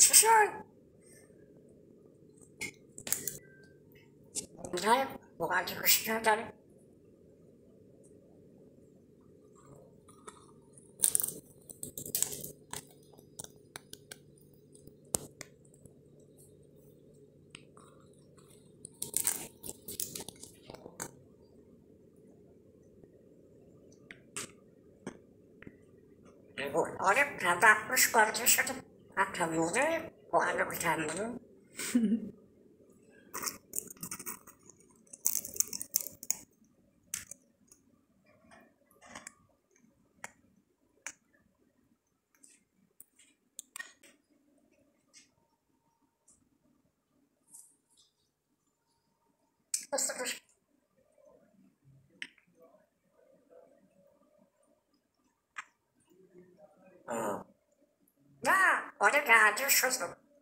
چی شد؟ نه واقعا که گوشی نداره. آره وقتش وارد شده حتی موقع با علاقه تمرین استفاش نه آره رعده شد